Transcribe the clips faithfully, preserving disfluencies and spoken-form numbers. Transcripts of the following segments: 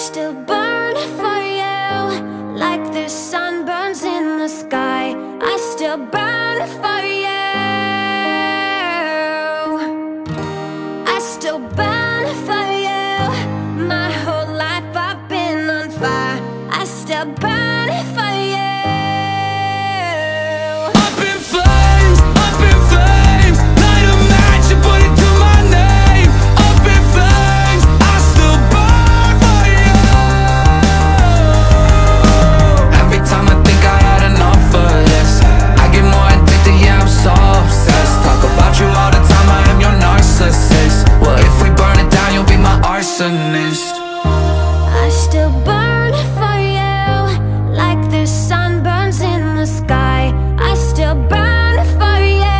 still burn for you, like the sun burns in the sky. I still burn for you. I still burn for you. My whole life I've been on fire. I still burn for you. Up in flames, up in flames. Light a match and put it to my name. Up in flames, I still burn for you. Every time I think I had enough of this, I get more addicted, yeah, I'm so obsessed. Talk about you all the time, I am your narcissist. Well, if we burn it down, you'll be my arsonist. I still burn for you, like the sun burns in the sky. I still burn for you.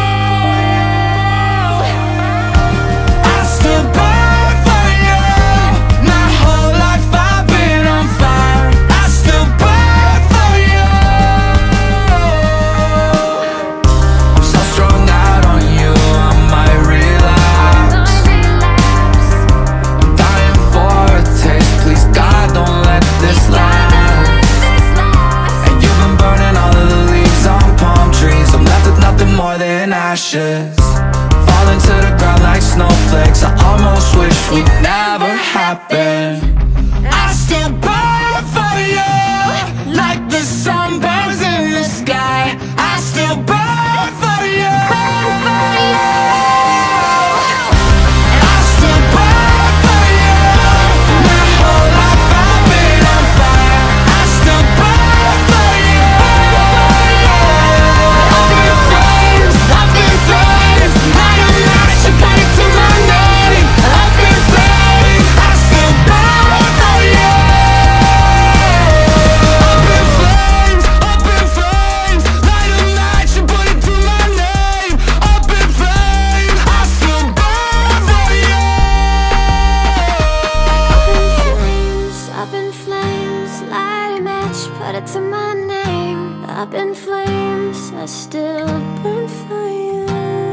I still burn for you. My whole life I've been on fire. I still burn for you. I'm so strung out on you, I might relapse. I'm dying for a taste, please God, don't let this last. And you've been burning all of the leaves on palm trees. I'm left with nothing more than ashes, falling to the ground like snowflakes. I almost wish we'd never happen. I still burn for you, like the sun burns in the sky. I still burn for you. I still burn for you. My whole life I've been on fire. I still burn for you. Up in flames, up in flames. Light a match and put it to my name. Up in flames, I still burn for you. Up in flames, up in flames. Light a match and put it to my name. Up in flames, I still burn for you. Up in flames, light a match, put it to my name. Up in flames, I still burn for you.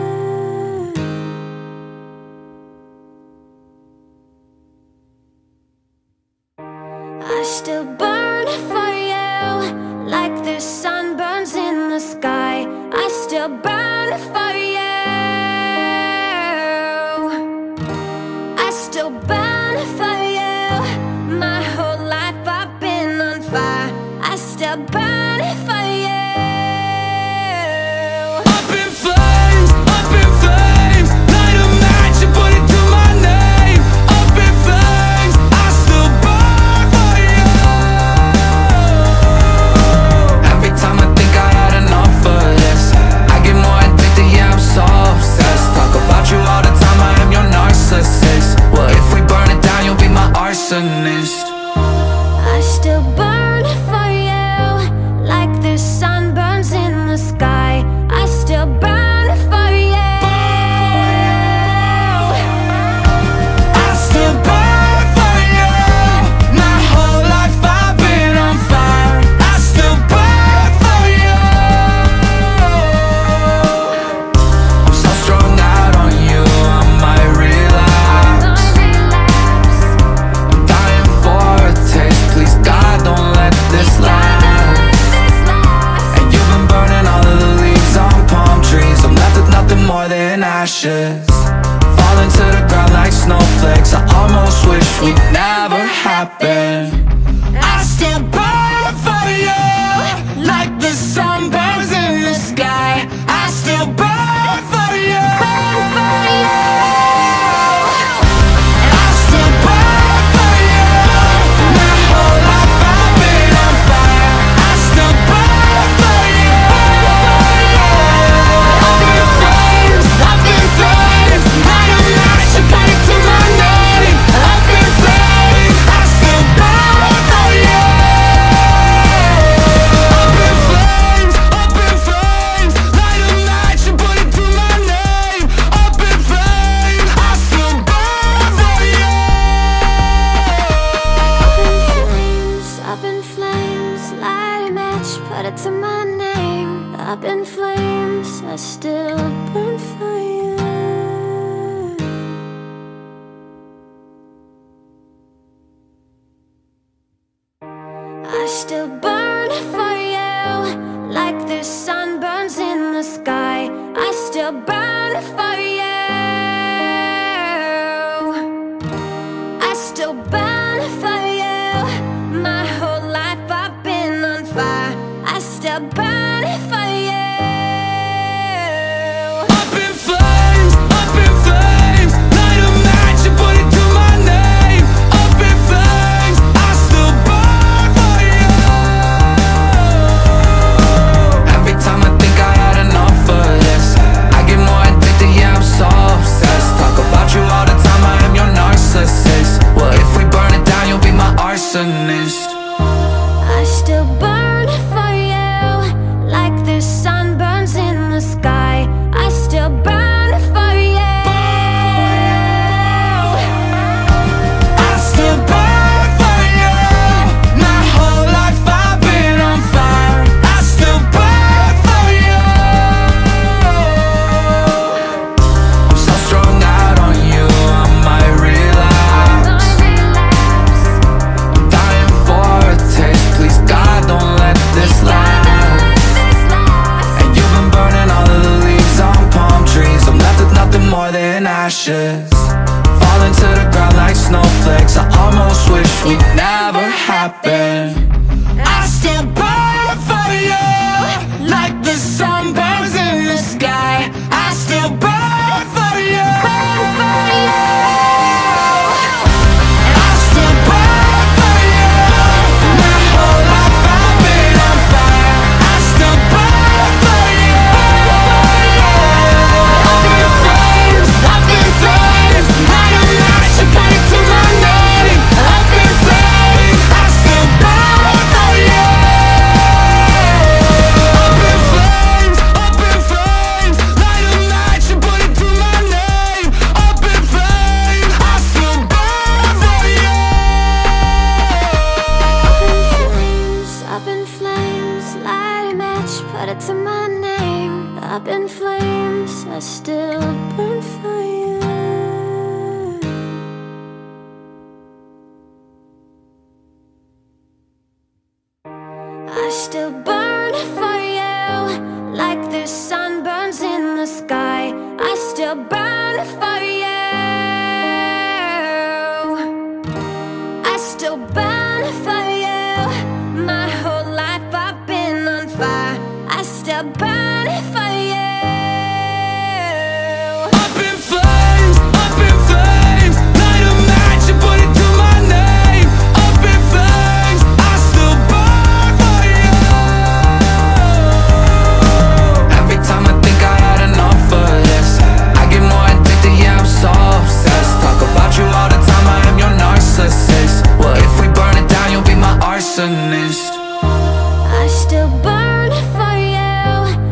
I still burn for you, like the sun burns in the sky. I still burn for you. I still burn for you. My whole life I've been on fire. I still burn for you. Up in flames, up in flames. Light a match and put it to my name. Up in flames, I still burn for you. Every time I think I had enough of this, I get more addicted, yeah, I'm so obsessed. Talk about you all the time, I am your narcissist. Well, if we burn it down, you'll be my arsonist. I still burn for you, like the sun burns in the sky. I still burn for you. I still burn for you. My whole life I've been on fire. I still burn for you. I'm so strung out on you, I might relapse. I'm dying for a taste, please God, don't let this last. And you've been burning all of the leaves on palm trees. I'm left with nothing more than ashes, falling to the ground like snowflakes. I almost wish we'd never happen. I still burn for you, like the sun burns in the sky. I still burn for you. I still burn for you. My whole life I've been on fire. I still burn for you. Up in flames, up in flames. Light a match and put it to my name. Up in flames, I still burn for you. Up in flames, up in flames. Light a match and put it to my name. Up in flames, I still burn for you. Up in flames, light a match, put it to my name. Up in flames, I still burn for you. still burn for you, like the sun burns in the sky. I still burn for you. I still burn for you. My whole life I've been on fire. I still burn for you. Up in flames, up in flames. Light a match and put it to my name. Up in flames, I still burn for you. Every time I think I had enough of this, I get more addicted, yeah, I'm so obsessed. Talk about you all the time, I am your narcissist. Well, if we burn it down, you'll be my arsonist. I still burn for you, like the sun burns in the sky. I still burn for you. I still burn for you. My whole life I've been on fire. I still burn for you. I'm so strung out on you, I might relapse. I'm dying for a taste, please God, don't let this last. And you've been burning all of the leaves on palm trees. I'm left with nothing more than ashes, falling to the ground like snowflakes. I almost wish we'd never happened. I still burn for you, like the sun burns in the sky. I still burn for you. I still burn for you. My whole life I've been on fire. I still burn for you. Up in flames, up in flames. Light a match and put it to my name. Up in flames, I still burn for you. Up in flames, up in flames. Light a match and put it to my name. Up in flames, I still burn for you. Up in flames, light a match, put it to my name. Up in flames, I still burn for you. I still burn for you, like the sun burns in the sky. I still burn for you. I still burn for you. My whole life I've been on fire. I still burn for you. Up in flames, up in flames. Light a match and put it to my name. Up in flames, I still burn for you. Every time I think I had enough of this, I get more addicted, yeah, I'm so obsessed. Talk about you all the time, I am your narcissist. Well, if we burn it down, you'll be my arsonist. I still burn for you,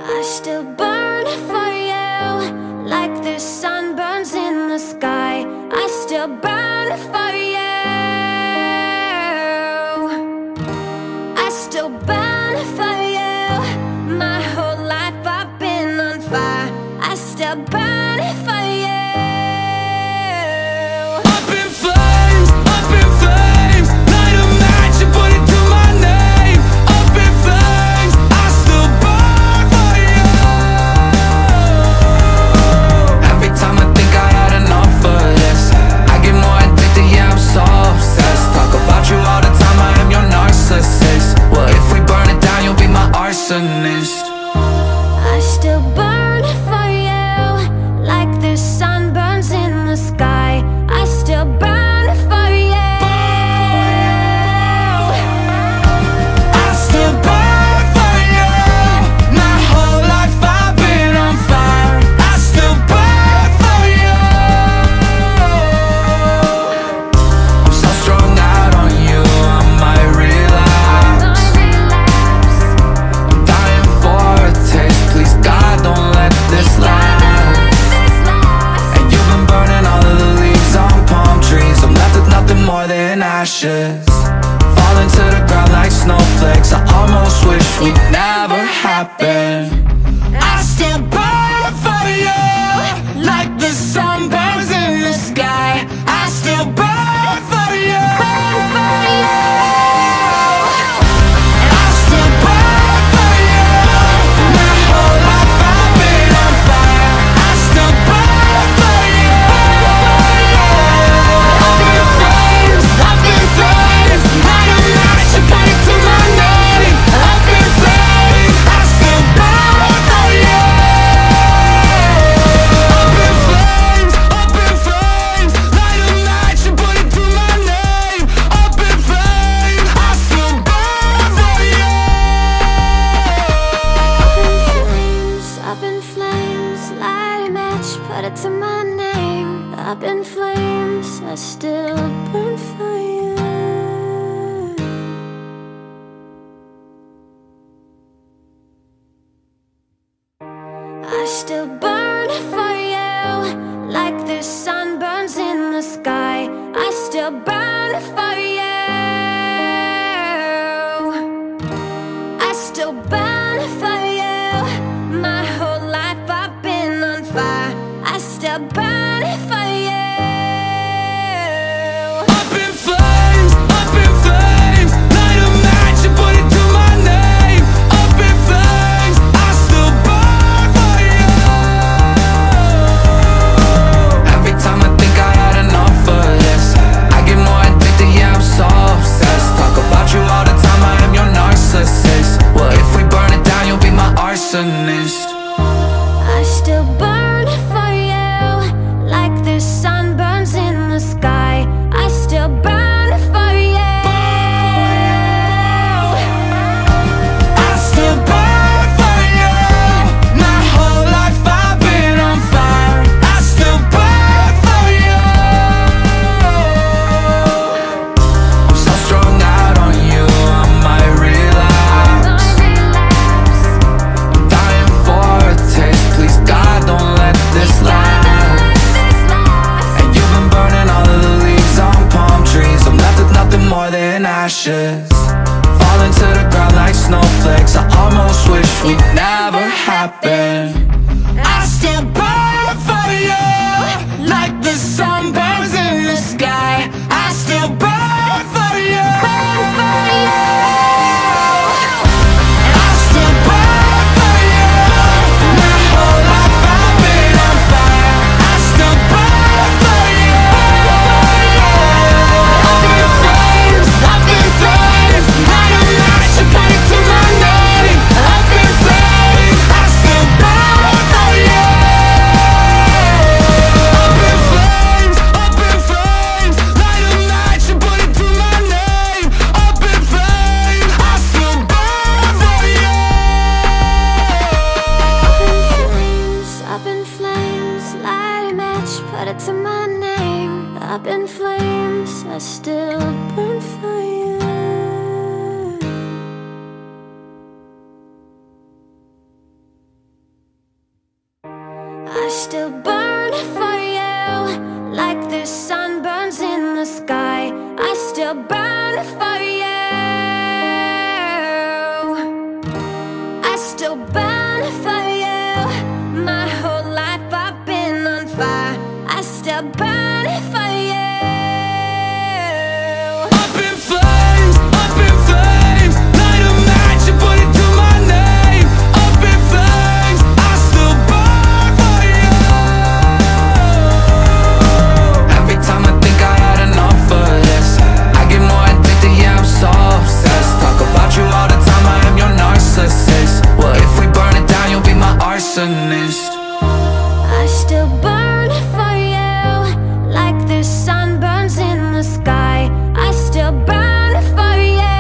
I still burn for you, like the sun burns in the sky. I still burn for you. I still burn for you. My whole life I've been on fire. I still burn for you. Up in flames, up in flames. Light a match and put it to my name. Up in flames, I still burn for you. Every time I think I had enough of this, I get more addicted, yeah, I'm so obsessed. Talk about you all the time, I am your narcissist. Well, if we burn it down, you'll be my arsonist. I still burn for you, like the sun burns in the sky. I still burn for you. I still burn for you. My whole life I've been on fire. I still burn for you. I'm so strung out on you, I might relapse. I'm dying for a taste, please God, don't let this last. And you've been burning all of the leaves on palm trees. I'm left with nothing more than ashes, falling to the ground like snowflakes. I almost wish we'd never happen. I still burn for you, like the sun burns in the sky. I still burn for you. Burn for you. I still burn for you. My whole life I've been on fire. I still burn for you. Up in flames, up in flames. Light a match and put it to my name. Up in flames, I still burn for you. Up in flames, up in flames. Light a match and put it to my name. Up in flames, I still burn for you. Up in flames, light a match, put it to my name. Up in flames, I still burn for you. I still burn for you, like the sun burns in the sky. I still burn for you. I still burn for you. My whole life I've been on fire. I still burn for you. Up in flames, up in flames. Light a match and put it to my name. Up in flames, I still burn for you. Every time I think I had enough of this, I get more addicted, yeah, I'm so obsessed. Talk about you all the time, I am your narcissist. Well, if we burn it down, you'll be my arsonist. I still burn for you, like the sun burns in the sky. I still burn for you. I still burn for you. My whole life I've been on fire. I still burn for you. I'm so strung out on you, I might relapse. I'm dying for a taste, please God, don't let this last. And you've been burning all of the leaves on palm trees. I'm left with nothing more than ashes, falling to the ground like snowflakes. I almost wish we'd never happen. I still burn for you, like the sun burns in the sky. I still burn for you. Burn for you. I still burn for you. My whole life I've been on fire. I still burn for you. Up in flames, up in flames. Light a match and put it to my name. Up in flames, I still burn for you. Up in flames, still burn for you, like the sun burns in the sky. I still burn for you. I still burn for you. My whole life I've been on fire. I still burn for you. Up in flames, up in flames. Light a match and put it to my name. Up in flames, I still burn for you. Every time I think I had enough of this, I get more addicted, yeah, I'm so obsessed. Talk about you all the time, I am your narcissist. Well, if we burn it down, you'll be my arsonist. I still burn for you, like the sun burns in the sky. I still burn for you.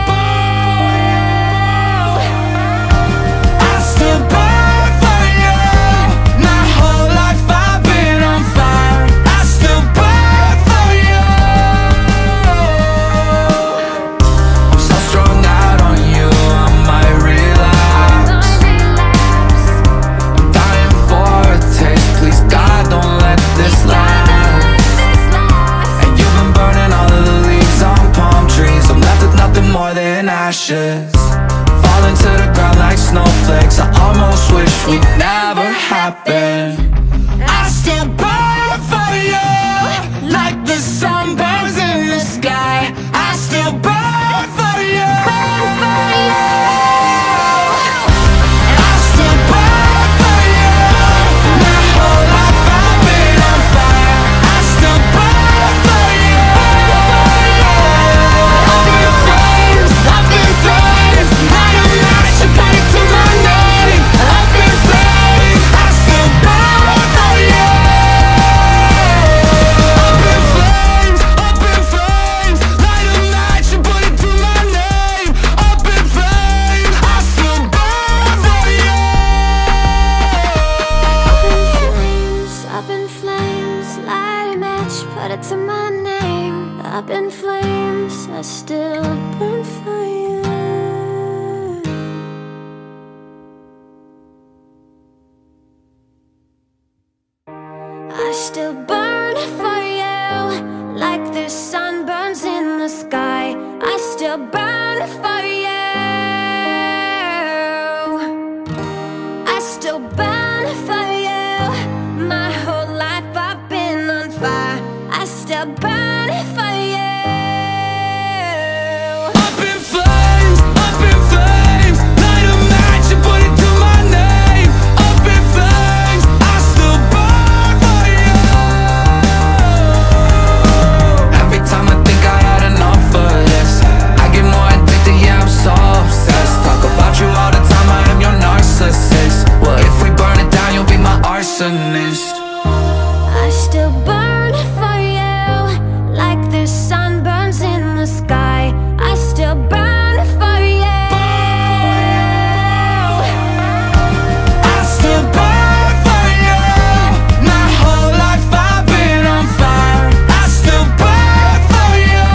I still burn for you. My whole life I've been on fire. I still burn for you. I'm so strung out on you, I might relapse. I'm dying for a taste, please God, don't let this last. And you've been burning all of the leaves on palm trees. I'm left with nothing more than ashes, falling to the ground like snowflakes. I almost wish we'd never happened. I still burn for you, like the sun burns in the sky. I still burn for you. I still burn for you. My whole life I've been on fire. I still burn for you. Up in flames, up in flames. Light a match and put it to my name. Up in flames, I still burn for you. Up in flames, up in flames. Light a match and put it to my name. Up in flames, I still burn for you. Up in flames, light a match, put it to my name. Up in flames, I still burn for you. I still burn for you, like the sun burns in the sky. I still burn for you. I still burn for you. My whole life I've been on fire. I still burn for you. Up in flames, up in flames. Light a match and put it to my name. Up in flames, I still burn for you. Every time I think I had enough of this, I get more addicted, yeah, I'm so obsessed. Talk about you all the time, I am your narcissist. Well, if we burn it down, you'll be my arsonist. I still burn for you, like the sun burns in the sky. I still burn for you. I still burn for you. My whole life I've been on fire. I still burn for you.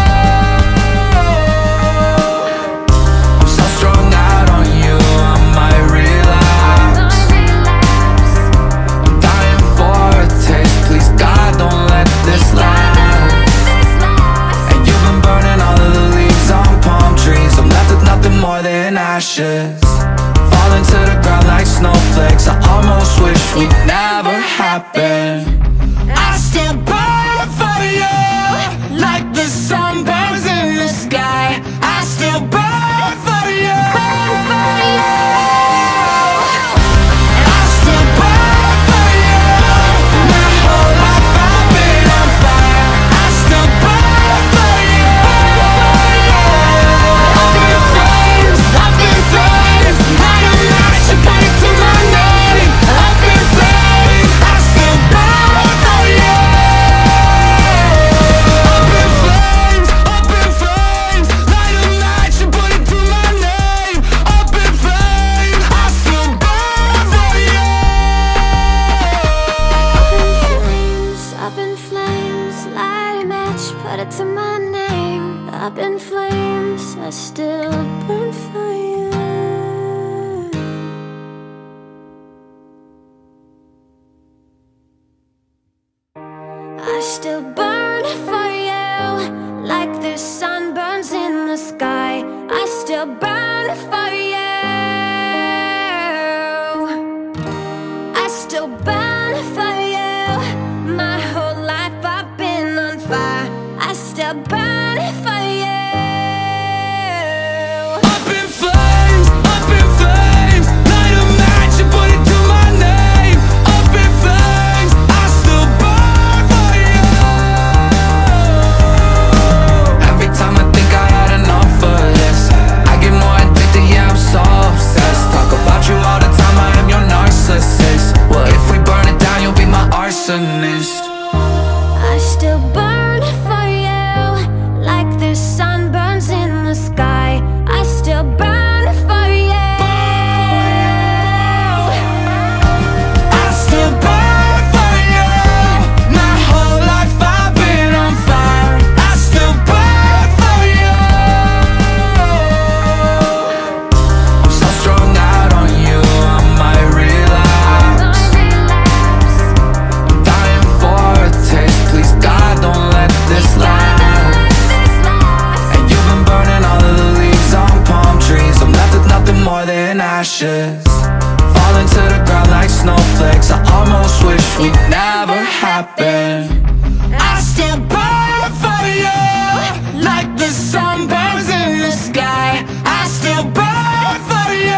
I'm so strung out on you, I might relapse. I'm dying for a taste, please God, don't let this last. And you've been burning all of the leaves on palm trees. I'm left with nothing more than ashes, falling to the ground like snowflakes. I almost wish we'd never happened. I still burn for you, like the sun burns in the sky. I still burn for you. I still burn for you. My whole life I've been on fire. I still burn for you. Up in flames, up in flames. Light a match and put it to my name. Up in flames, I still burn. still burn for you, like the sun burns in the sky. I still burn for you. I still burn for you. My whole life I've been on fire. I still burn for you. Up in flames, up in flames, light a match and put it to my name. Up in flames, I still burn for you. Every time I think I had enough of this, I get more addicted, yeah, I'm so obsessed. Talk about you all the time, I am your narcissist. Well, if we burn it down, you'll be my arsonist. I still burn for you, like the sun burns in the sky. I still burn for you. I still burn for you. My whole life I've been on fire. I still burn for you. I'm so strung out on you, I might relapse. I'm dying for a taste, please God don't let this last. And you've been burning all of the leaves on palm trees. I'm left with nothing more than ashes, falling to the ground like snowflakes. I almost wish we'd never happened. I still burn for you, like the sun burns in the sky. I still burn for you.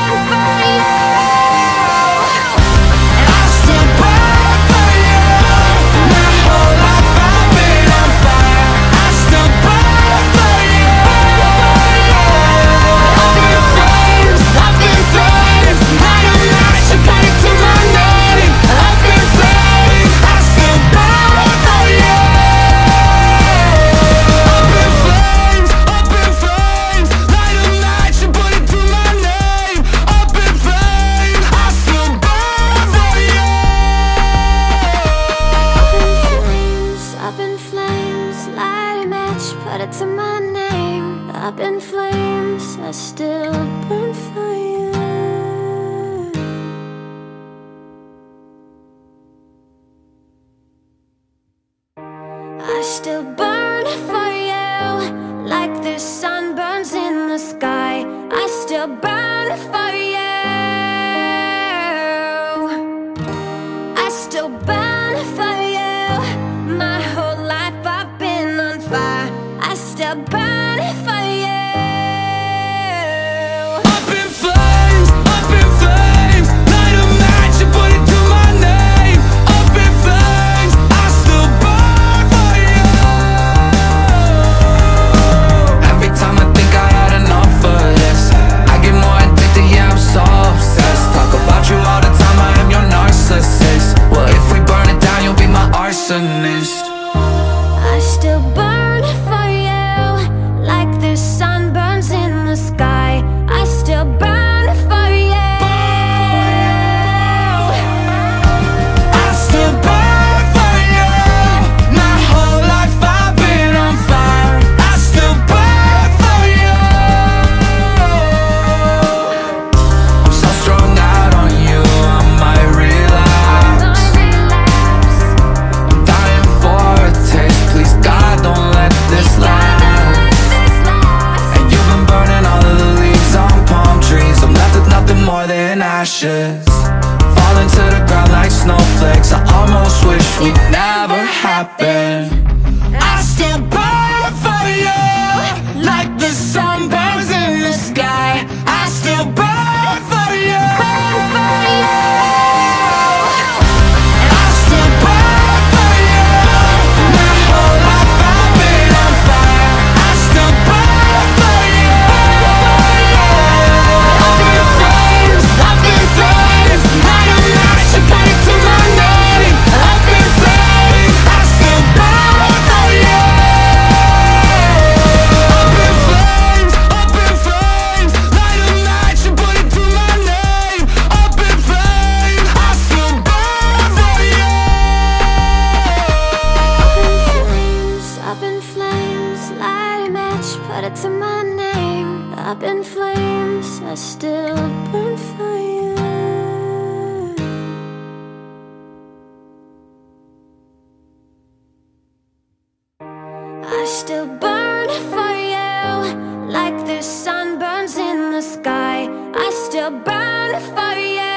I still burn for you. My whole life I've been on fire. I still burn for you. Up in flames, up in flames, light a match and put it to my name. Up in flames, I still burn for you. Up in flames, up in flames, light a match and put it to my name. Up in flames, I still burn for you. Up in flames, light a match, put it to my name. Up in flames, I still burn for you. I still burn for you, like the sun burns in the sky. I still burn for you. I still burn for you. My whole life I've been on fire. I still burn for you. Up in flames, up in flames, light a match and put it to my name. Up in flames, I still burn for you. Every time I think I had enough of this, I get more addicted, yeah, I'm so obsessed. Talk about you all the time, I am your narcissist. Well, if we burn it down, you'll be my arsonist. I still burn for you, like the sun burns in the sky. I still burn for you. I still burn for you. My whole life I've been on fire. I still burn for you. I'm so strung out on you, I might relapse. I'm dying for a taste, please God don't let this last. And you've been burning all of the leaves on palm trees. I'm left with nothing more than ashes, falling to the ground like snowflakes. I almost wish we'd never happened. I still burn for you, like the sun burns in the sky. I still burn for you. I still burn for you. My whole life I've been on fire. I still burn for you. Up in flames, up in flames, light a match and put it to my name. Up in flames, I still burn for you. Up in flames, up in flames, light a match and put it to my name. Up in flames, I still burn for you. Up in flames, light a match, put it to my name. Up in flames, I still burn for you. there's sunburns in the sky, I still burn for you.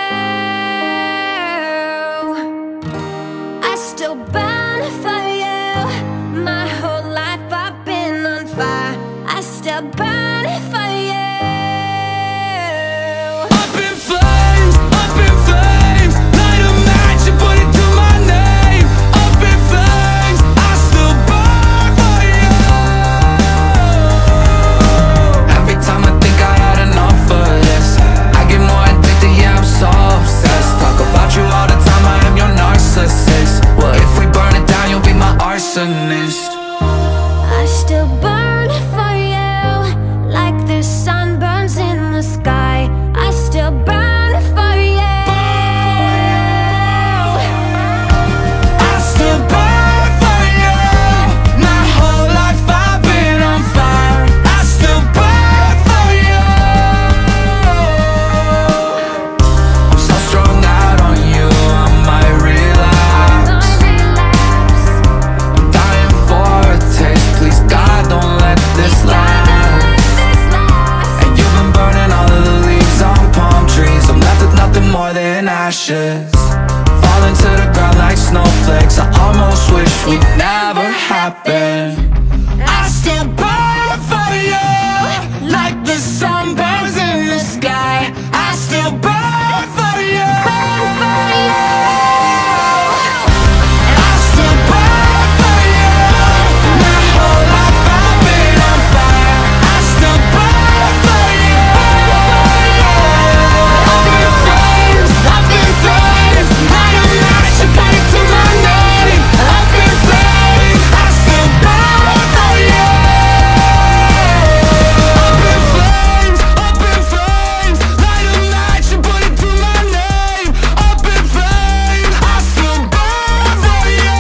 I still burn for you. My whole life I've been on fire, I still burn for you. Up in flames, up in flames, light a match and put it to my name. Up in flames, I still burn for you. Every time I think I had enough of this, I get more addicted, yeah, I'm so obsessed. Talk about you all the time, I am your narcissist. Well, if we burn it down, you'll be my arsonist. I still burn for you, like there's sunburns in the sky, I still burn for you. I still burn for you. My whole life I've been on fire, I still burn for you. I'm so strung out on you, I might relapse. I'm dying for a taste, please God don't let this last. And you've been burning all of the leaves on palm trees, I'm left with nothing more than ashes. Falling to the ground like snowflakes, I almost wish would never happen. I still burn for you, like the sun burns in the sky. I still burn for you, burn for you. I still burn for you. My whole life I've been on fire, I still burn for you, burn for you. Up in flames, up in flames, light a match and put it to my name. Up in flames, I still burn for you. Up in flames, up in flames, light a match and put it to my name. Up in flames, I still burn for you.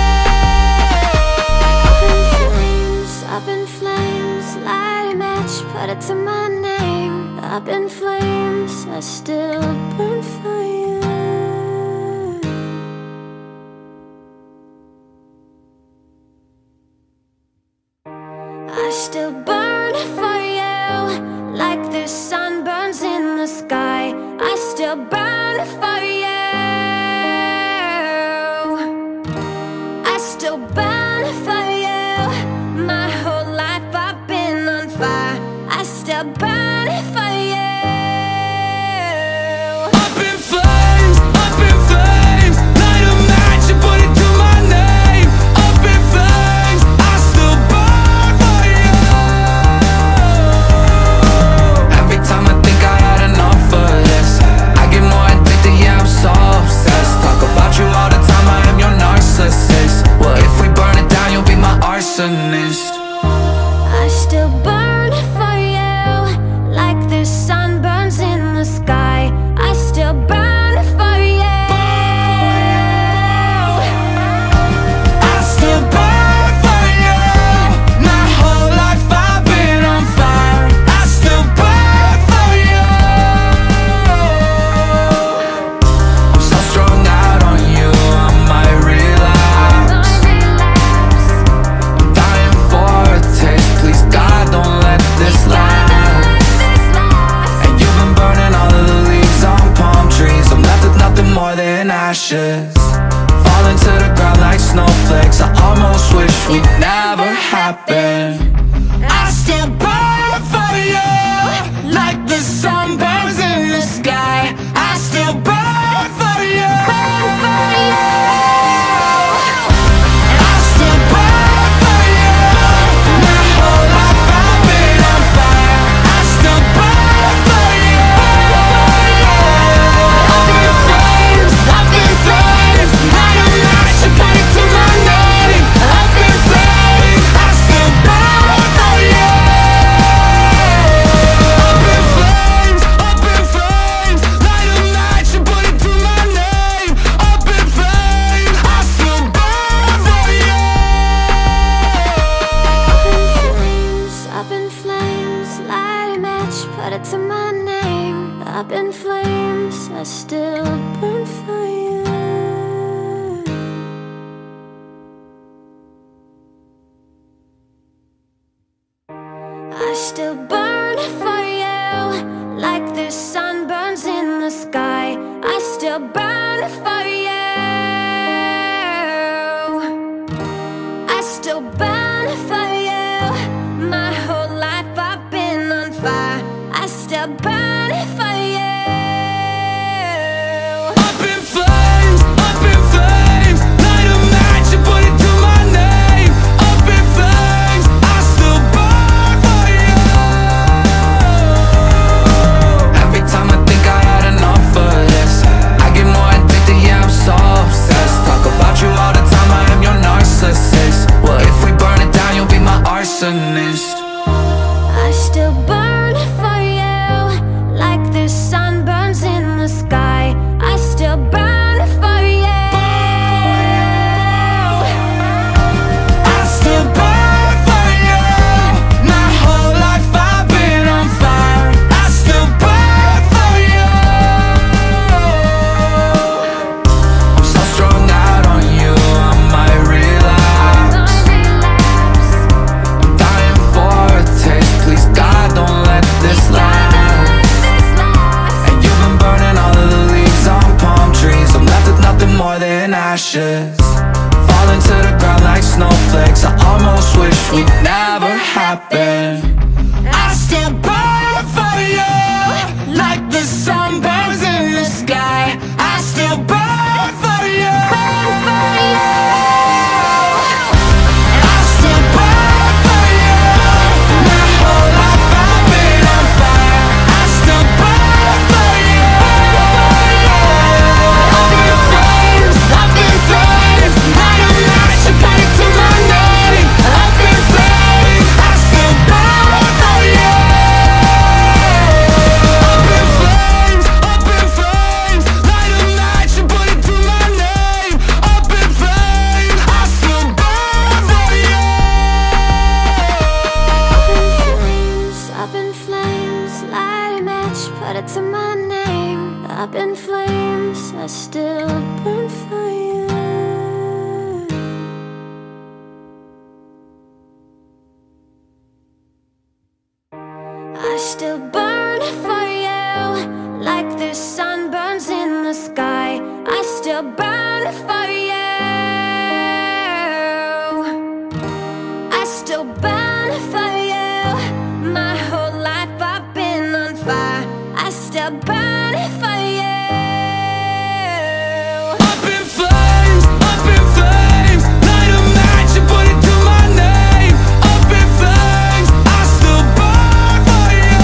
Up in flames, light a match, put it to my name. Up in flames, I still burn for you. I still burn for you, like there's sunburns in the sky, I still burn for you. I still burn for you. My whole life I've been on fire, I still burn for you. Up in flames, up in flames, light a match and put it to my name. Up in flames, I still burn for you. Every time I think I had enough of this, I get more addicted, yeah, I'm so obsessed. Talk about you all the time, I am your narcissist. Well, if we burn it down, you'll be my arsonist. I still burn for you, like there's sunburns in the sky, I still burn for you. I still burn for you. My whole life I've been on fire, I still burn for you. I'm so strung out on you, I might relapse. I'm dying for a taste, please God don't let this last. And you've been burning all of the leaves on palm trees, I'm left with nothing more than ashes. Falling to the ground like snowflakes, I almost wish would never happen. I still burn for you, like the sun burns in the sky. I still burn for you, burn for you. I still burn for you. My whole life I've been on fire, I still burn for you, burn for you. Up in flames, up in flames, light a match and put it to my name. Up in flames, I still burn for you. Up in flames, up in flames, light a match and put it to my name. Up in flames, I still burn for you. Up in flames, light a match, put it to my name. Up in flames, I still burn for you. I still burn burn for you, like the sun burns in the sky. I still burn for you. I still burn for you. My whole life I've been on fire. I still burn for you. Up in flames, up in flames. Light a match and put it to my name. Up in flames, I still burn for you. Every time I think I had enough of this, I get more addicted, yeah, I'm so obsessed. Talk about you all the time, I am your narcissist. Well, if we burn it down, you'll be my arsonist. I still burn for you, like the sun burns in the sky. I still burn for you. I still burn for you. My whole life I've been on fire. I still burn for you. I'm so strung out on you, I might relapse. I'm dying for a taste, please God, don't let this last. And you've been burning all of the leaves on palm trees. I'm left with nothing more than ashes, falling to the ground like snowflakes. I almost wish we'd never happened. I still burn for you, like the sun burns in the sky. I still burn for you. I still burn for you. My whole life I've been on fire. I still burn for you. Up in flames, up in flames. Light a match and put it to my name. Up in flames, I still burn for you. Up in flames, up in flames. Light a match and put it to my name. Up in flames, I still burn for you. Up in flames, light a match, put it to my name. Up in flames, I still burn for you. I still burn for you, like the sun burns in the sky. I still burn for you. I still burn for you. My whole life I've been on fire. I still burn for you. Up in flames, up in flames. Light a match and put it to my name. Up in flames, I still burn for you.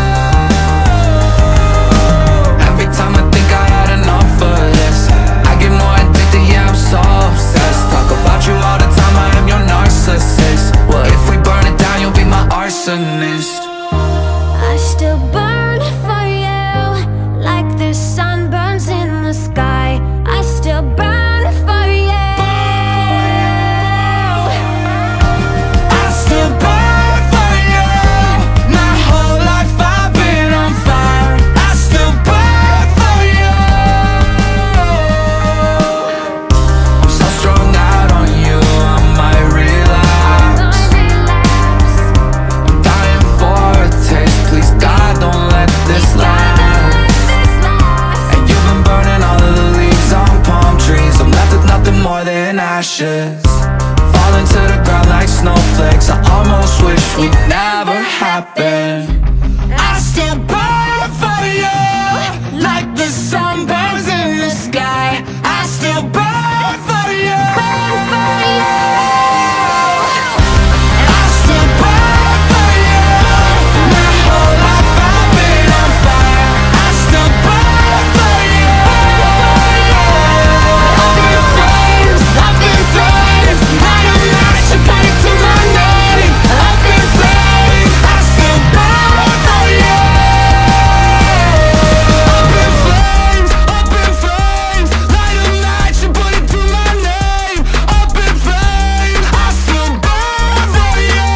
Every time I think I had enough of this, I get more addicted, yeah, I'm so obsessed. Talk about you all the time, I am your narcissist. Well, if we burn it down, you'll be my arsonist. I still burn for you, like the sun burns in the sky. I still burn for you. I still burn for you. My whole life I've been on fire. I still burn for you. I'm so strung out on you, I might relapse. I'm dying for a taste, please God, don't let this last. And you've been burning all of the leaves on palm trees. I'm left with nothing more than ashes, falling to the ground like snowflakes. I almost wish we'd never happened. I still burn for you, like the sun burns in the sky. I still burn for you. I still burn for you. My whole life I've been on fire. I still burn for you. Up in flames, up in flames. Light a match and put it to my name. Up in flames, I still burn for you. Up in flames, up in flames. Light a match and put it to my name. Up in flames, I still burn for you.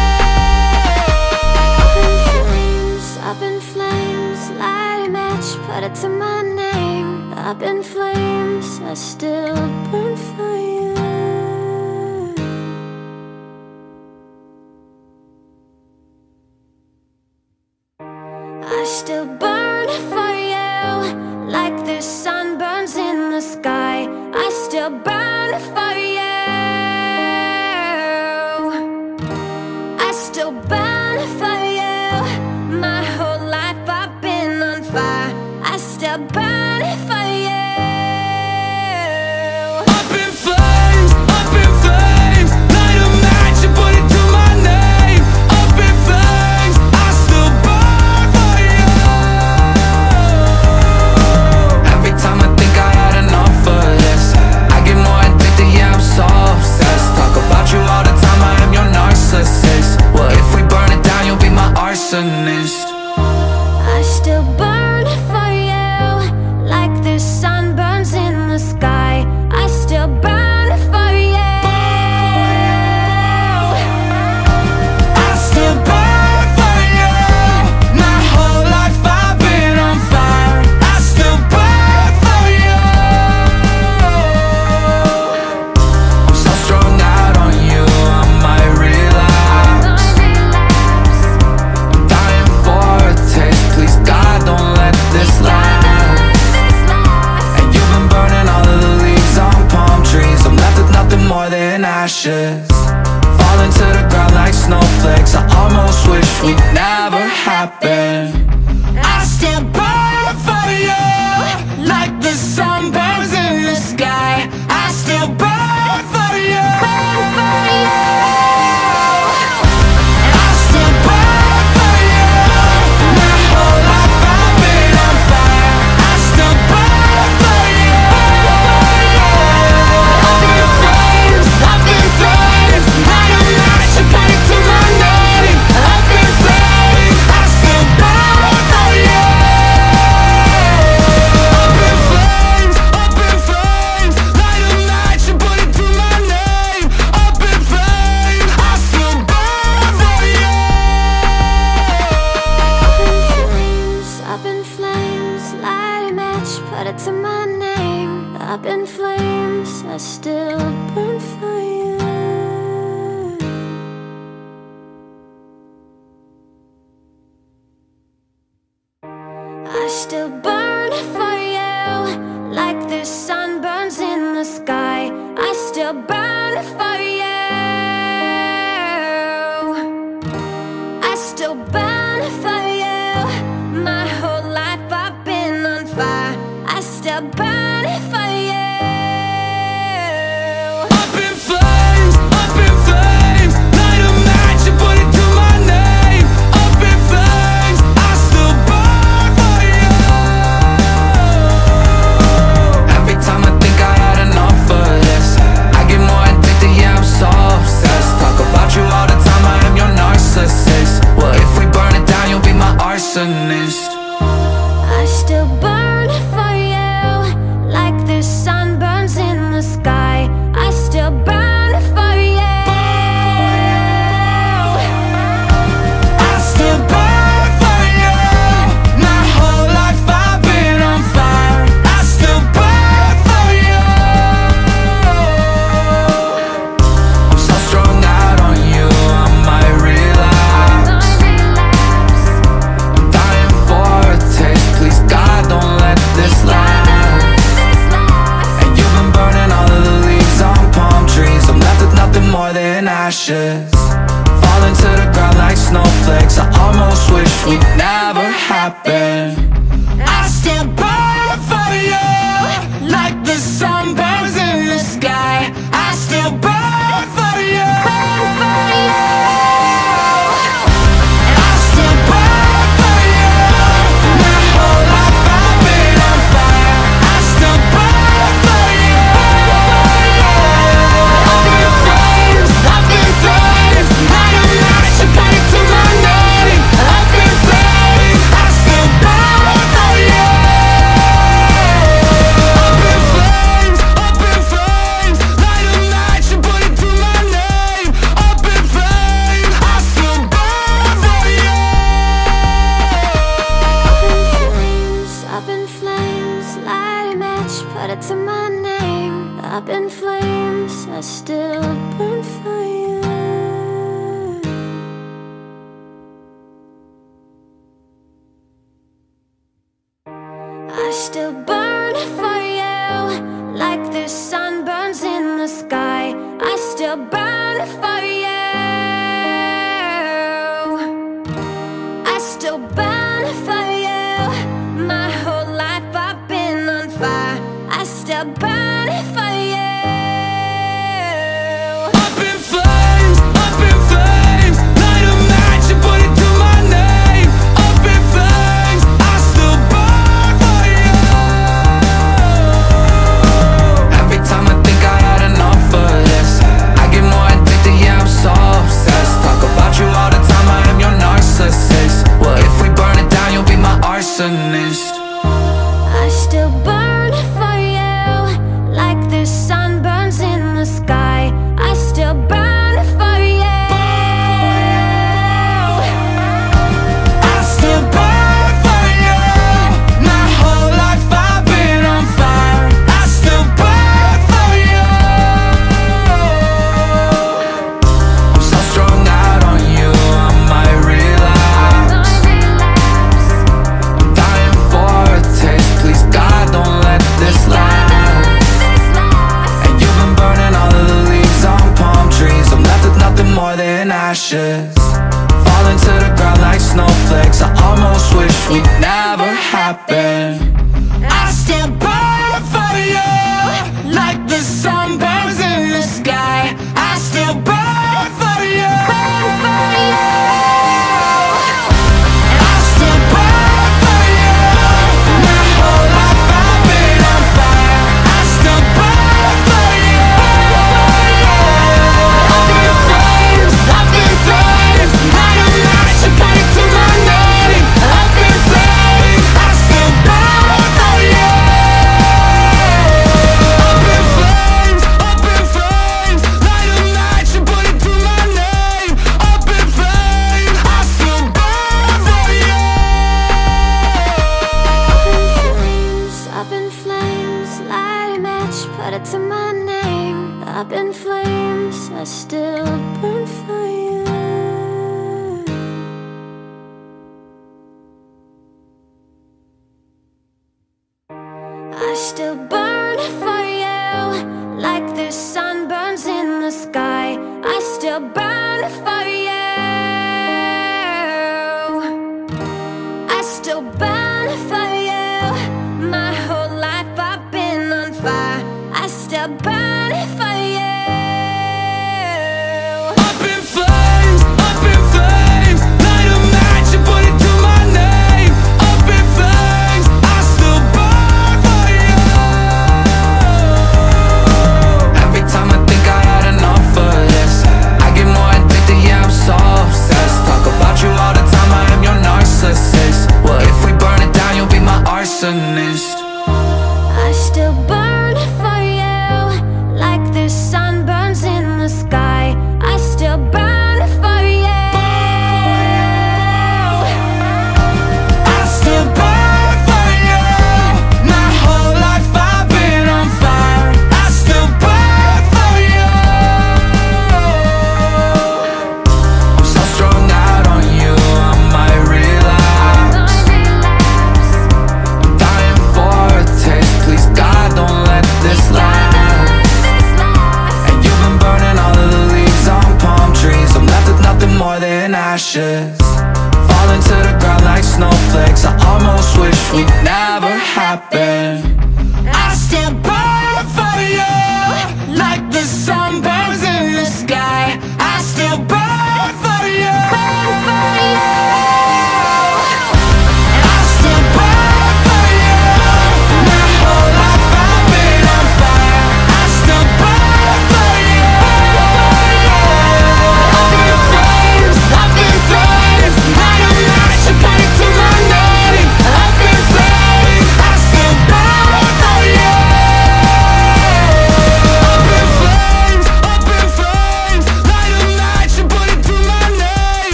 Up in flames, light a match, put it to my name. Up in flames, I still burn for you. still burn for you, like the sun burns in the sky. I still burn for you. I still burn for you. My whole life I've been on fire. I still burn for you. Up in flames, up in flames, light a match and put it to my name. Up in flames, I still burn for you. Every time I think I had enough of this, I get more addicted, yeah, I'm so obsessed. Talk about you all the time, I am your narcissist. Well, if we burn it down, you'll be my arsonist. I still burn for you, like the sun burns in the sky. I still burn for you. I still burn for you. My whole life I've been on fire. I still burn for you. I'm so strung out on you, I might relapse. I'm dying for a taste, please God don't let this last. And you've been burning all of the leaves on palm trees. I'm left with nothing more than ashes, falling to the ground like snowflakes. I almost wish we'd never happened. I still burn for you, like the sun burns in the sky. I still burn for you. I still burn for you. My whole life I've been on fire. I still burn for you. Up in flames, up in flames, light a match and put it to my name. Up in flames, I still burn for you. Up in flames, up in flames, light a match and put it to my name. Up in flames, I still burn for you. Up in flames, light a match, put it to my name. Up in flames, I still burn for you. I still burn for you, like the sun burns in the sky. I still burn for you. I still burn for you. My whole life I've been on fire. I still burn for you. Up in flames, up in flames, light a match and put it to my name. Up in flames, I still burn for you. Every time I think I had enough of this, I get more addicted, yeah, I'm so obsessed. Talk about you all the time, I am your narcissist. Well, if we burn it down, you'll be my arsonist. I still burn for you, like the sun burns in the sky. I still burn for you. I still burn for you. My whole life I've been on fire. I still burn for you. I'm so strung out on you, I might relapse. I'm dying for a taste, please God don't let this last. And you've been burning all of the leaves on palm trees. I'm left with nothing more than ashes, falling to the ground like snowflakes. I almost wish we'd never happened. I still burn for you, like the sun burns in the sky. I still burn for you. I still burn for you. My whole life I've been on fire. I still burn for you. Up in flames, up in flames, light a match and put it to my name. Up in flames, I still burn for you. Up in flames, up in flames, light a match and put it to my name. Up in flames, I still burn for you. Up in flames, light a match, put it to my name. Up in flames, I still burn for you. still burn for you, like the sun burns in the sky. I still burn for you. I still burn for you. My whole life I've been on fire. I still burn for you. Up in flames, up in flames. Light a match and put it to my name. Up in flames, I still burn for you. Every time I think I had enough of this, I get more addicted, yeah, I'm so obsessed. Talk about you all the time, I am your narcissist. Well, if we burn it down, you'll be my arsonist. I still burn for you, like the sun burns in the sky. I still burn for you. I still burn for you. My whole life I've been on fire. I still burn for you. I'm so strung out on you, I might relapse. I'm dying for a taste, please God, don't let this last. And you've been burning all of the leaves on palm trees. I'm left with nothing more than ashes, falling to the ground like snowflakes. I almost wish we'd never happen. I still burn for you, like the sun burns in the sky. I still burn for you. Burn for you. I still burn for you. My whole life I've been on fire. I still burn for you. Up in flames, up in flames. Light a match and put it to my name. Up in flames, I still burn for you. Up in flames, up in flames. Light a match and put it to my name. Up in flames, I still burn for you. Up in flames, light a match, put it to my name. Up in flames, I still burn for you. I still burn for you, like the sun burns in the sky. I still burn for you. I still burn for you. My whole life I've been on fire. I still burn for you. Up in flames, up in flames. Light a match and put it to my name. Up in flames, I still burn for you. Every time I think I had enough of this, I get more addicted, yeah, I'm so obsessed. Talk about you all the time, I am your narcissist. Well, if we burn it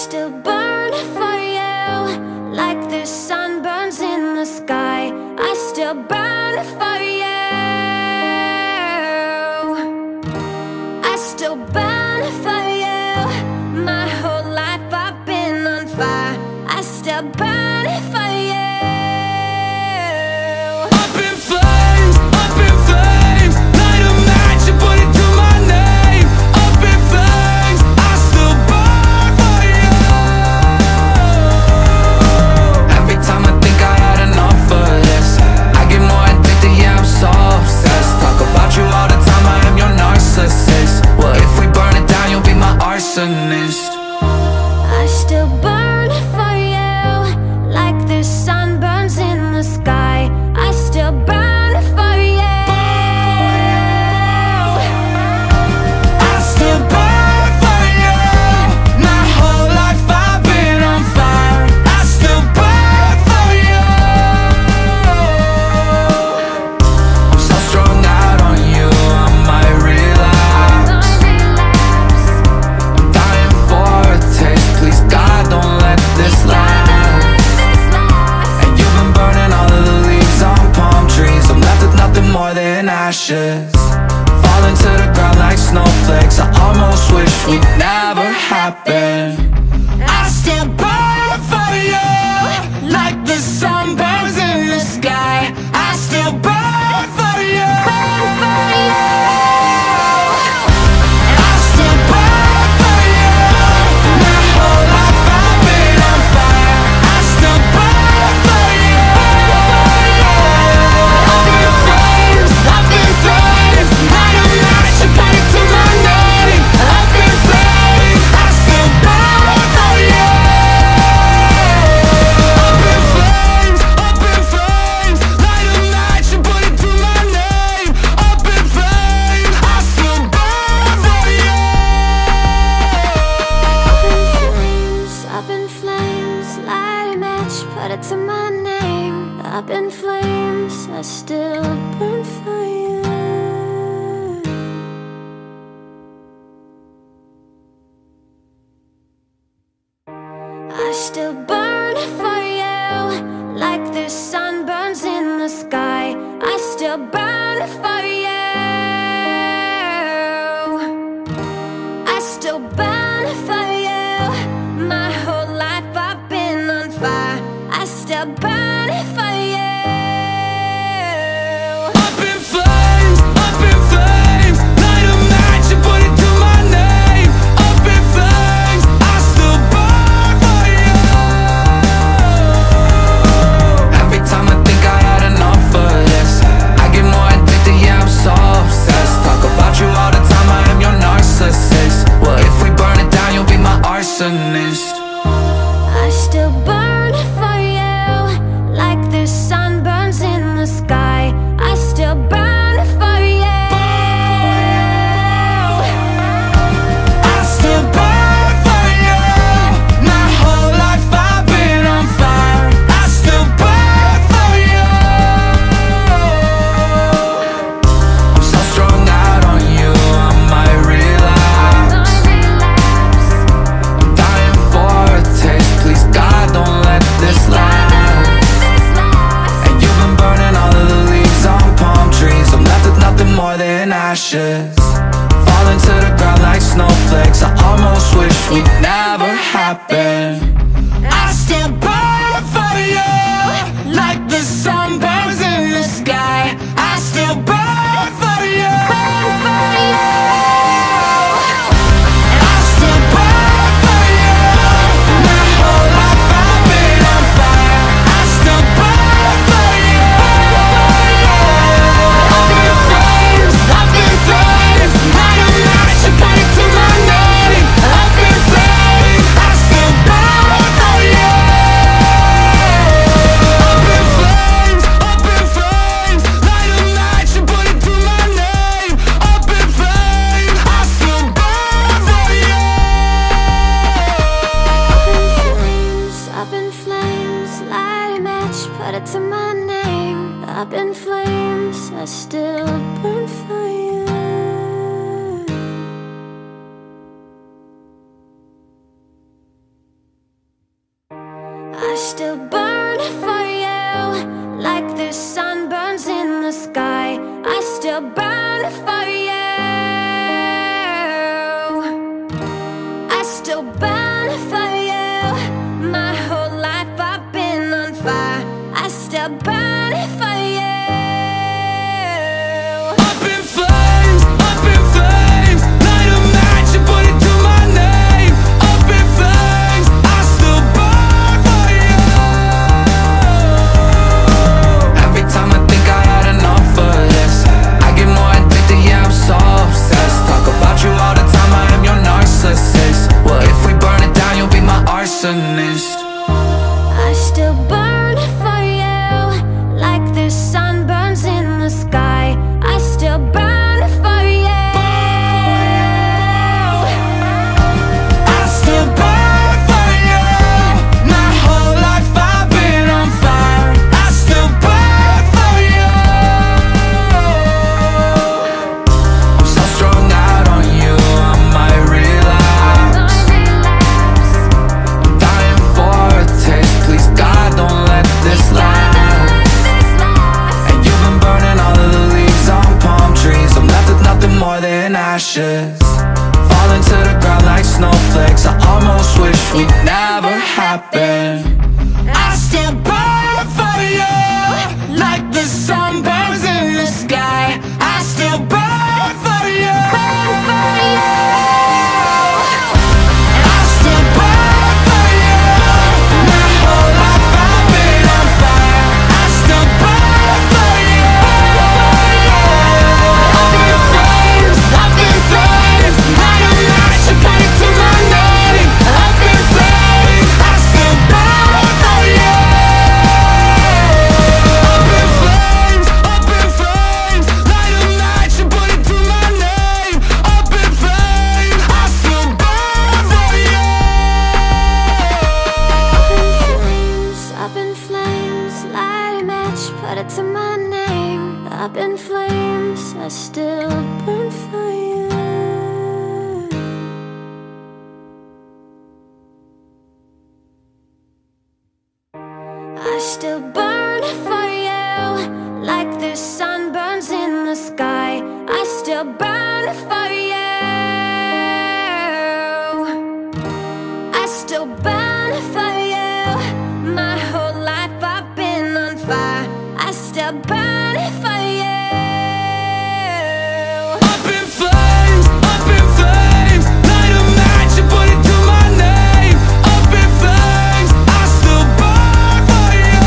still burn for you, like the sun burns in the sky. I still burn for you. I still burn for you. My whole life I've been on fire. I still burn for you. Up in flames, up in flames, light a match and put it to my name. Up in flames, I still burn for you. Every time I think I had enough of this, I get more addicted, yeah, I'm so obsessed. Talk about you all the time, I am your narcissist. Well, if we burn it down, you'll be my arsonist. I still burn for you, like the sun burns in the sky. I still burn for you. I still burn for you. My whole life I've been on fire. I still burn for you. I'm so strung out on you, I might relapse. I'm dying for a taste, please God, don't let this last. And you've been burning all of the leaves on palm trees. I'm left with nothing more than ashes, falling to the ground like snowflakes. I almost wish we'd never happen. I still burn for you, like the sun burns in the sky. I still burn for you. I still burn for you. My whole life I've been on fire. I still burn for you. Up in flames, up in flames, light a match and put it to my name. Up in flames, I still burn for you. Up in flames, up in flames, light a match and put it to my name. Up in flames, I still burn for you. Up in flames, light a match, put it to my name. Up in flames, I still burn for you. I still burn for you, like the sun burns in the sky. I still burn for you. I still burn for you. My whole life I've been on fire. I still burn for you. Up in flames, up in flames, light a match and put it to my name. Up in flames, I still burn for you. Every time I think I had enough of this, I get more addicted, yeah, I'm so obsessed. Talk about you all the time, I am your narcissist. Well, if we burn it down, you'll be my arsonist. I still burn for you, like the sun burns in the sky. I still burn for you. I still burn for you. My whole life I've been on fire. I still burn for you. I'm so strung out on you, I might relapse. I'm dying for a taste, please God, don't let this last. And you've been burning all of the leaves on palm trees. I'm left with nothing more than ashes, falling to the ground like snowflakes. I almost wish we'd never happen. I still burn for you, like the sun burns in the sky. I still burn for you. I still burn for you. My whole life I've been on fire. I still burn for you. Up in flames, up in flames, light a match and put it to my name. Up in flames, I still burn for you. Up in flames, up in flames, light a match and put still burn for you, like the sun burns in the sky. I still burn for you. I still burn for you. My whole life I've been on fire. I still burn for you. Up in flames, up in flames. Light a match and put it to my name. Up in flames, I still burn for you. Every time I think I had enough of this, I get more addicted, yeah, I'm so obsessed. Talk about you all the time, I am your narcissist. Well, if we burn it down, you'll be my arsonist. I still burn for you, like the sun burns in the sky. I still burn for you. I still burn for you. My whole life I've been on fire. I still burn for you. I'm so strung out on you, I might relapse. I'm dying for a taste, please God don't let this last. And you've been burning all of the leaves on palm trees. I'm left with nothing more than ashes, falling to the ground like snowflakes. I almost wish we'd never happened. I still burn for you, like the sun burns in the sky. I still burn for you. I still burn for you. My whole life I've been on fire. I still burn for you. Up in flames, up in flames. Light a match and put it to my name. Up in flames, I still burn for you. Up in flames, up in flames. Light a match and put it to my name. Up in flames, I still burn for you. Up in flames, light a match, put it to my name. Up in flames, I still burn for you. I still burn for you, like the sun burns in the sky. I still burn for you. I still burn for you. My whole life I've been on fire. I still burn for you. Up in flames, up in flames. Light a match and put it to my name. Up in flames, I still burn for you.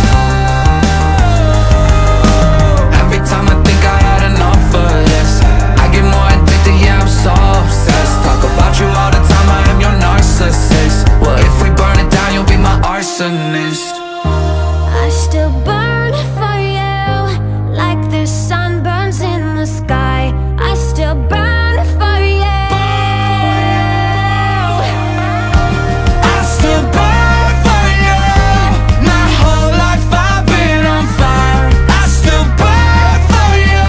Every time I think I had enough of this, I get more addicted, yeah, I'm so obsessed. Talk about you all the time, I am your narcissist. Well, if we burn it down, you'll be my arsonist. I still burn for you, like the sun burns in the sky. I still burn for you. I still burn for you. My whole life I've been on fire. I still burn for you.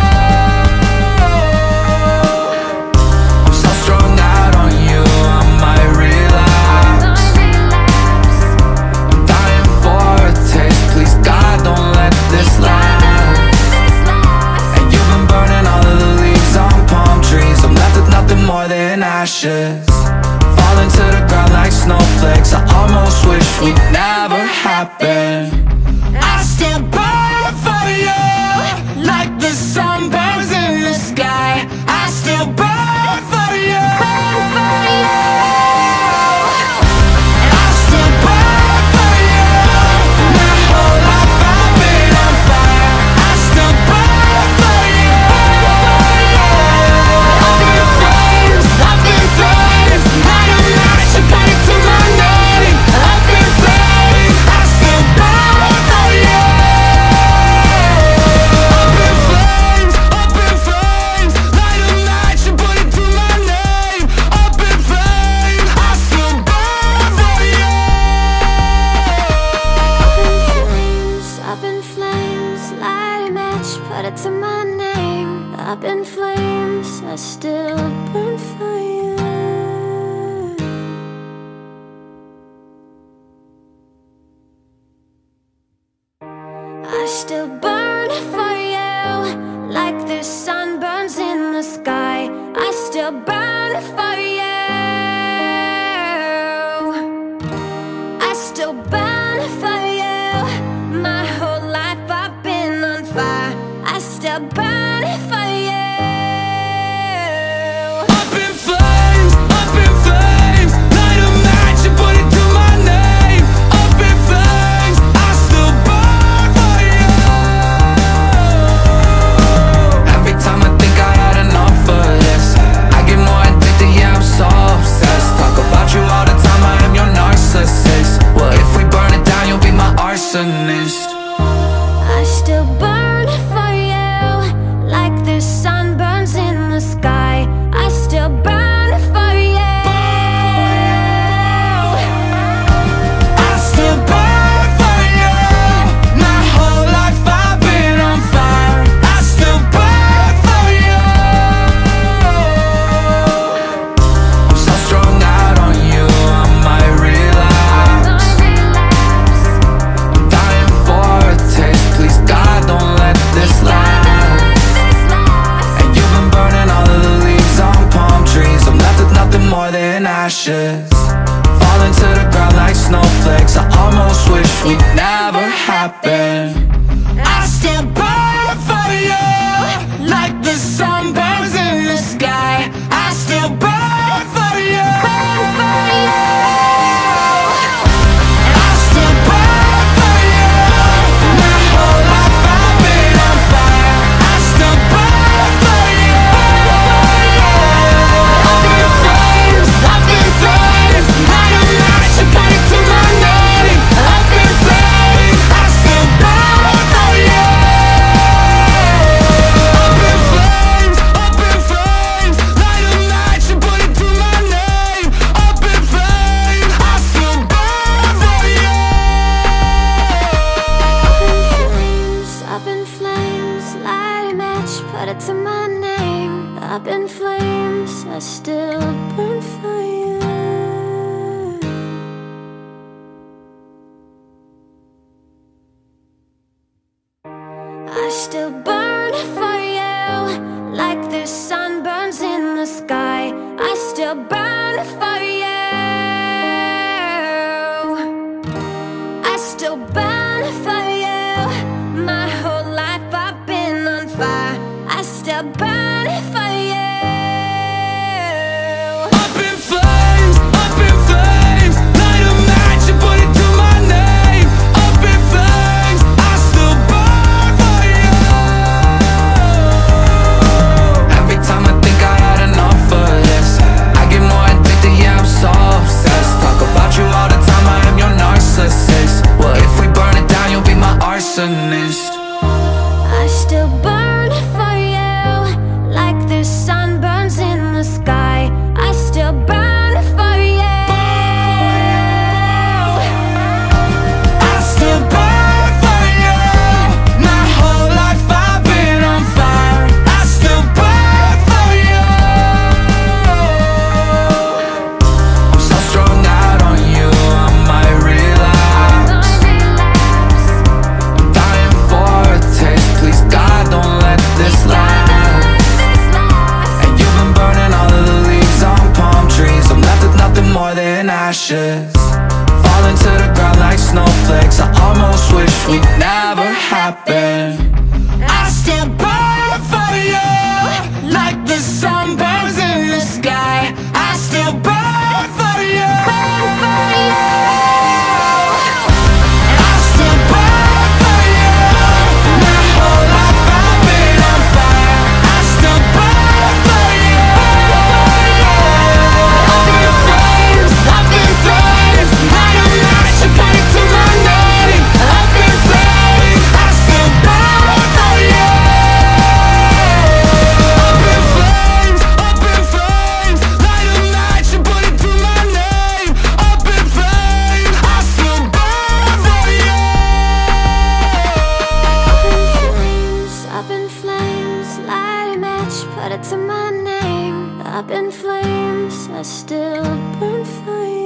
I'm so strung out on you, I might relapse. I'm dying for a taste, please God don't let this last. And you've been burning all of the leaves on palm trees. I'm left with nothing more than ashes, falling to the ground like snowflakes. I almost wish we'd never happened. I still burn for you, like the sun burns in the sky. I still burn for you. I still burn for you. My whole life I've been on fire. I still burn for you. Up in flames, up in flames. Light a match and put it to my name. Up in flames, I still burn for you. Up in flames, up in flames. Light a match and put it to my name. Up in flames, I still burn for you. Up in flames, light a match, put it to my name. Up in flames, I still burn for you. still burn for you, like the sun burns in the sky. I still burn for you. I still burn for you. My whole life I've been on fire. I still burn for you. Up in flames, up in flames, light a match and put it to my name. Up in flames, I still burn for you. Every time I think I had enough of this, I get more addicted, yeah, I'm so obsessed. Talk about you all the time, I am your narcissist. Well, if we burn it down, you'll be my arsonist. I still burn for you, like the sun burns in the sky. I still burn for you. I still burn for you. My whole life I've been on fire. I still burn for you. I'm so strung out on you, I might relapse. I'm dying for a taste, please God, don't let this last. And you've been burning all of the leaves on palm trees. I'm left with nothing more than ashes, falling to the ground like snowflakes. I almost wish we'd never happened. I still burn for you, like the sun burns in the sky. I still burn for you. Burn for you. I still burn for you. My whole life I've been on fire. I still burn for you. Up in flames, up in flames, light a match and put it to my name. Up in flames, I still burn for you. Up in flames, up in flames, light a match and put it to my name. Up in flames, I still burn for you. Up in flames, light a match, put it to my name. Up in flames, I still burn for you. I still burn for you, like the sun burns in the sky. I still burn for you. I still burn for you. My whole life I've been on fire. I still burn for you. Up in flames, up in flames, light a match and put it to my name. Up in flames, I still burn for you. Every time I think I had enough of this, I get more addicted, yeah, I'm so obsessed. Talk about you all the time, I am your narcissist. Well, if we burn it down, you'll be my arsonist. I still burn for you, like the sun burns in the sky. I still burn for you. I still burn for you. My whole life I've been on fire. I still burn for you. I'm so strung out on you, I might relapse. I'm dying for a taste, please God, don't let this last. And you've been burning all of the leaves on palm trees. I'm left with nothing more than ashes, falling to the ground like snowflakes. I almost wish we'd never happened. I still burn for you, like the sun burns in the sky. I still burn for you. Burn for you. I still burn for you. My whole life I've been on fire. I still burn for you. Up in flames, up in flames, light a match and put it to my name. Up in flames, I still burn for you. Up in flames, up in flames, light a match and put it to my name. Up in flames, I still burn for you. Up in flames, light a match, put it to my name. Up in flames, I still burn for you.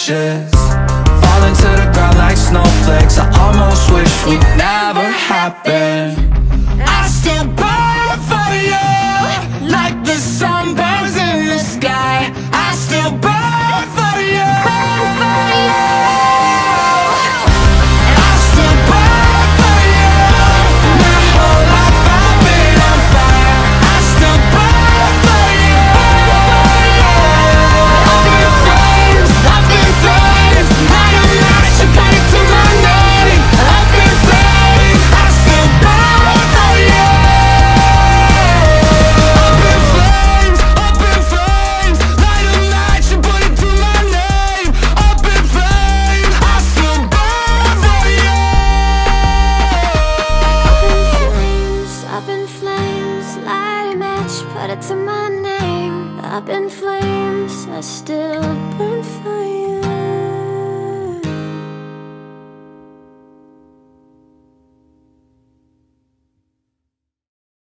ashes, falling to the ground like snowflakes. I almost wish we'd never happened. I still burn for you, like the sun burns in the sky. I still burn for you, burn for you. I still burn for you. My whole life I've been on fire. I still burn for you, burn for you. Up in flames, up in flames. Night and night, you put it to my name. Up in flames, I still burn for you. Up in flames, up in flames. Night and night, you put it to my name. Up in flames, I still burn for you. Up in flames, light a match, put it to my name. Up in flames, I still burn for